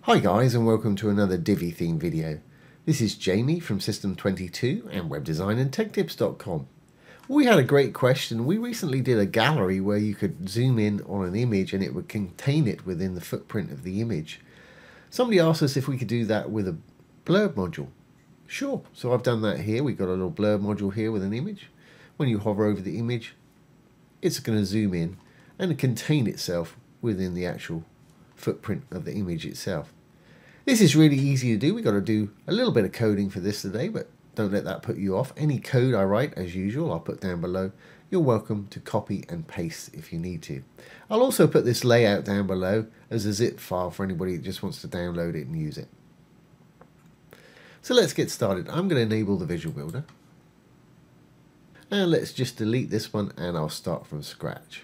Hi guys, and welcome to another Divi Theme video. This is Jamie from System22 and webdesignandtechtips.com. We had a great question. We recently did a gallery where you could zoom in on an image and it would contain it within the footprint of the image. Somebody asked us if we could do that with a blurb module. Sure, so I've done that here. We've got a little blurb module here with an image. When you hover over the image, it's going to zoom in and contain itself within the actual footprint of the image itself. This is really easy to do. We've got to do a little bit of coding for this today, but don't let that put you off. Any code I write, as usual, I'll put down below. You're welcome to copy and paste if you need to. I'll also put this layout down below as a zip file for anybody that just wants to download it and use it. So let's get started. I'm going to enable the Visual Builder. And let's just delete this one and I'll start from scratch.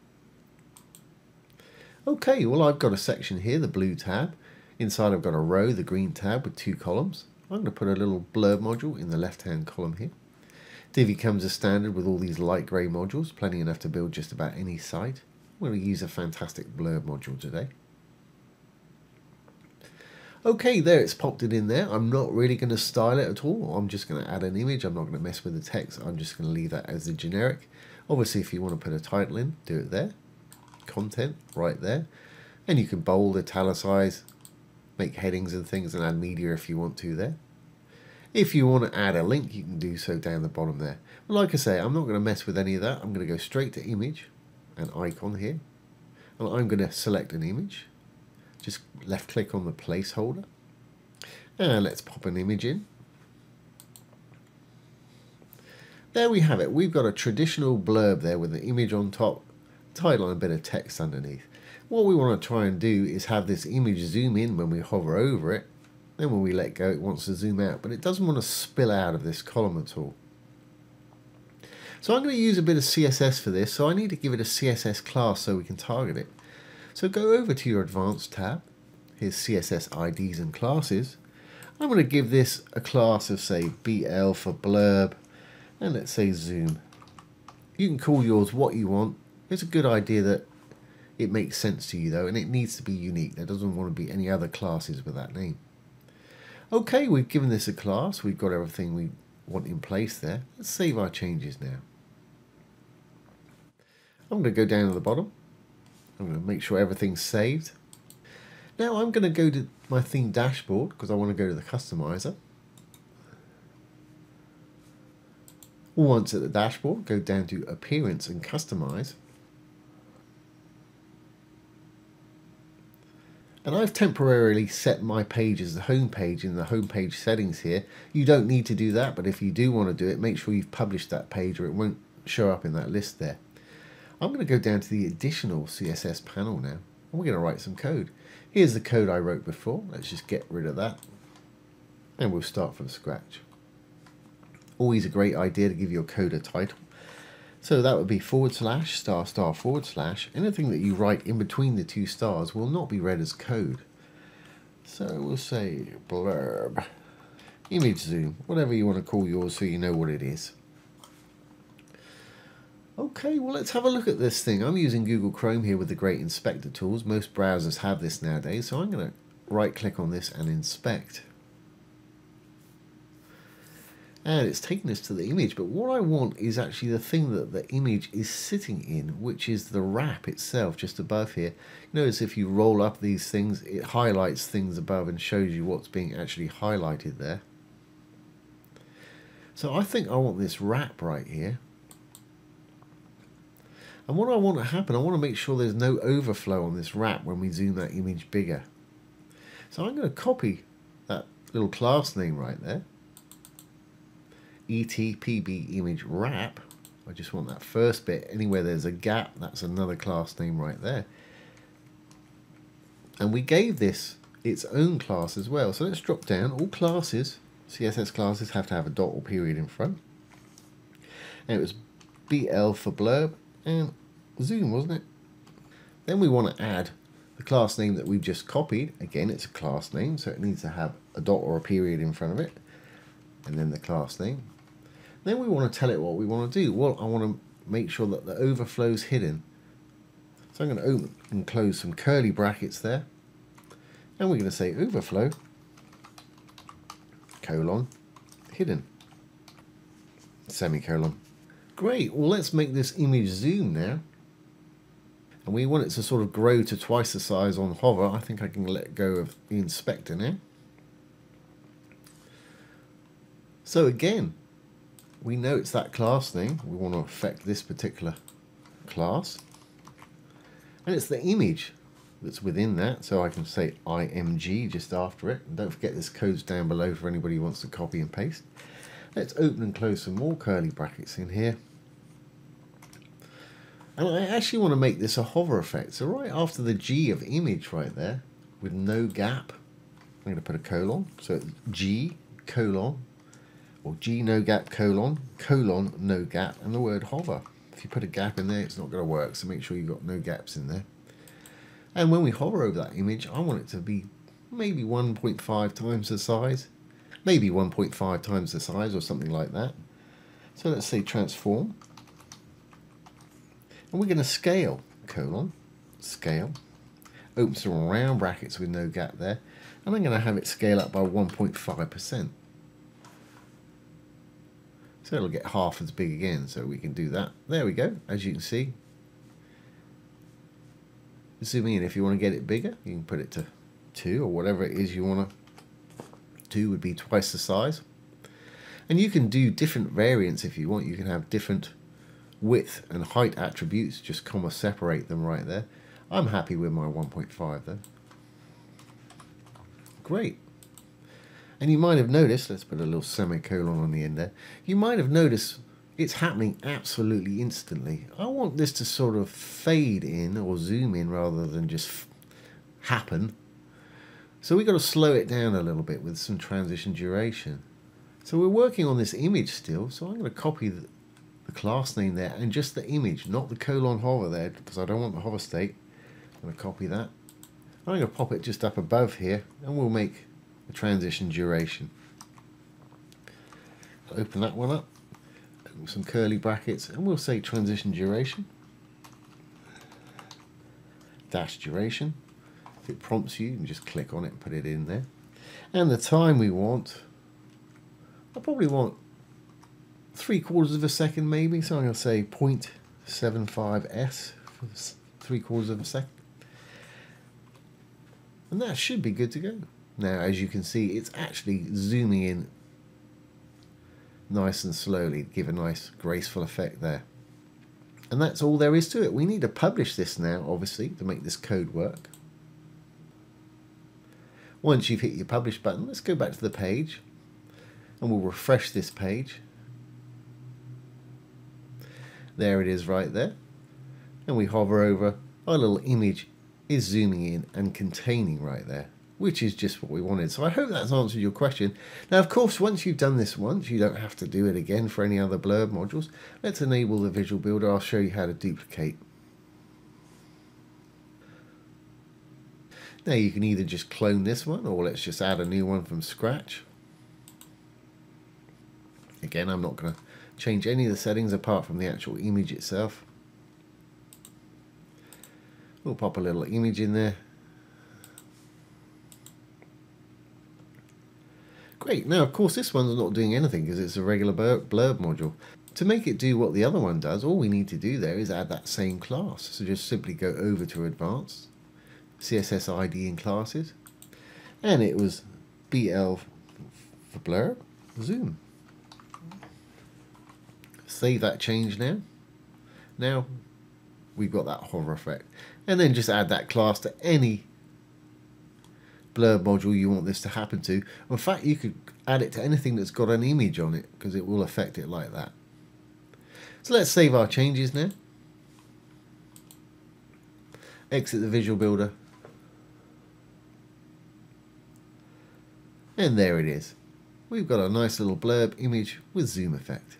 Okay, well I've got a section here, the blue tab. Inside I've got a row, the green tab with 2 columns. I'm going to put a little blurb module in the left-hand column here. Divi comes as standard with all these light grey modules, plenty enough to build just about any site. I'm going to use a fantastic blurb module today. Okay, there, it's popped it in there. I'm not really going to style it at all. I'm just going to add an image. I'm not going to mess with the text. I'm just going to leave that as the generic. Obviously, if you want to put a title in, do it there. Content right there, and you can bold, italicize, make headings and things, and add media if you want to there. If you want to add a link, you can do so down the bottom there. But like I say, I'm not going to mess with any of that. I'm going to go straight to image and icon here, and I'm going to select an image. Just left click on the placeholder, and let's pop an image in. There we have it. We've got a traditional blurb there with the image on top, title and a bit of text underneath. What we want to try and do is have this image zoom in when we hover over it, then when we let go it wants to zoom out, but it doesn't want to spill out of this column at all. So I'm going to use a bit of CSS for this, so I need to give it a CSS class so we can target it. So go over to your advanced tab, here's CSS IDs and classes. I'm going to give this a class of say BL for blurb, and let's say zoom. You can call yours what you want. It's a good idea that it makes sense to you though, and it needs to be unique. There doesn't want to be any other classes with that name. Okay, we've given this a class. We've got everything we want in place there. Let's save our changes now. I'm going to go down to the bottom. I'm going to make sure everything's saved. Now I'm going to go to my theme dashboard because I want to go to the customizer. Once at the dashboard, go down to appearance and customize. And I've temporarily set my page as the home page in the home page settings here. You don't need to do that, but if you do want to do it, make sure you've published that page or it won't show up in that list there. I'm going to go down to the additional CSS panel now, and we're going to write some code. Here's the code I wrote before. Let's just get rid of that, and we'll start from scratch. Always a great idea to give your code a title. So that would be / */ anything that you write in between the 2 stars will not be read as code. So we'll say blurb, image zoom, whatever you want to call yours so you know what it is. Okay, well let's have a look at this thing. I'm using Google Chrome here with the great inspector tools. Most browsers have this nowadays, so I'm going to right click on this and inspect. And it's taken us to the image, but what I want is actually the thing that the image is sitting in, which is the wrap itself just above here. Notice if you roll up these things, it highlights things above and shows you what's being actually highlighted there. So I think I want this wrap right here. And what I want to happen, I want to make sure there's no overflow on this wrap when we zoom that image bigger. So I'm going to copy that little class name right there. ETPB image wrap. I just want that first bit. Anywhere there's a gap, that's another class name right there. And we gave this its own class as well. So let's drop down. All classes, CSS classes, have to have a dot or period in front. And it was BL for blurb and zoom, wasn't it? Then we want to add the class name that we've just copied. Again, it's a class name, so it needs to have a dot or a period in front of it. And then the class name. Then we want to tell it what we want to do. Well, I want to make sure that the overflow is hidden. So I'm going to open and close some curly brackets there. And we're going to say overflow, colon, hidden, semicolon. Great, well let's make this image zoom now. And we want it to sort of grow to twice the size on hover. I think I can let go of the inspector now. So again, we know it's that class name. We want to affect this particular class. And it's the image that's within that. So I can say img just after it. And don't forget this code's down below for anybody who wants to copy and paste. Let's open and close some more curly brackets in here. And I actually want to make this a hover effect. So right after the G of image right there, with no gap, I'm going to put a colon. So it's G colon, or G no gap colon, colon no gap, and the word hover. If you put a gap in there, it's not going to work. So make sure you've got no gaps in there. And when we hover over that image, I want it to be maybe 1.5 times the size, maybe 1.5 times the size or something like that. So let's say transform. And we're going to scale, colon, scale, open some round brackets with no gap there, and I'm going to have it scale up by 1.5%. So it'll get half as big again, so we can do that. There we go, as you can see. Zoom in, if you want to get it bigger, you can put it to 2 or whatever it is you want to. 2 would be twice the size. And you can do different variants if you want. You can have different width and height attributes, just comma separate them right there. I'm happy with my 1.5 though. Great. And you might have noticed, let's put a little semicolon on the end there, you might have noticed it's happening absolutely instantly. I want this to sort of fade in or zoom in rather than just happen. So we've got to slow it down a little bit with some transition duration. So we're working on this image still, so I'm going to copy the class name there and just the image, not the colon hover there, because I don't want the hover state. I'm going to copy that. I'm going to pop it just up above here, and we'll make a transition duration. Open that one up, open some curly brackets, and we'll say transition duration, dash duration. If it prompts you, you can just click on it and put it in there. And the time we want, I probably want 3/4 of a second maybe, so I'm going to say 0.75s for 3/4 of a second. And that should be good to go. Now, as you can see, it's actually zooming in nice and slowly, give a nice graceful effect there. And that's all there is to it. We need to publish this now, obviously, to make this code work. Once you've hit your publish button, let's go back to the page and we'll refresh this page. There it is right there. And we hover over, our little image is zooming in and containing right there, which is just what we wanted. So I hope that's answered your question. Now, of course, once you've done this once, you don't have to do it again for any other Blurb modules. Let's enable the Visual Builder. I'll show you how to duplicate. Now you can either just clone this one, or let's just add a new one from scratch. Again, I'm not going to change any of the settings apart from the actual image itself. We'll pop a little image in there. Great. Now, of course, this one's not doing anything because it's a regular Blurb module. To make it do what the other one does, all we need to do there is add that same class. So just simply go over to Advanced, CSS ID in Classes, and it was BL for Blurb, Zoom. Save that change now. Now we've got that hover effect. And then just add that class to any Blurb module you want this to happen to. In fact, you could add it to anything that's got an image on it, because it will affect it like that. So let's save our changes now. Exit the Visual Builder. And there it is. We've got a nice little blurb image with zoom effect.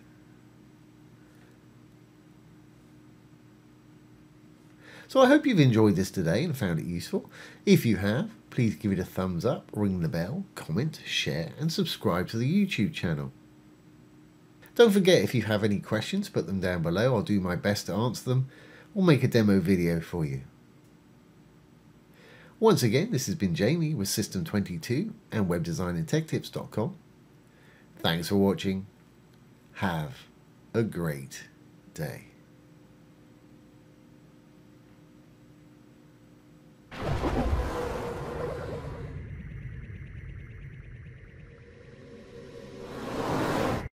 So I hope you've enjoyed this today and found it useful. If you have, please give it a thumbs up, ring the bell, comment, share, and subscribe to the YouTube channel. Don't forget, if you have any questions, put them down below. I'll do my best to answer them or make a demo video for you. Once again, this has been Jamie with System22 and webdesignandtechtips.com. Thanks for watching. Have a great day.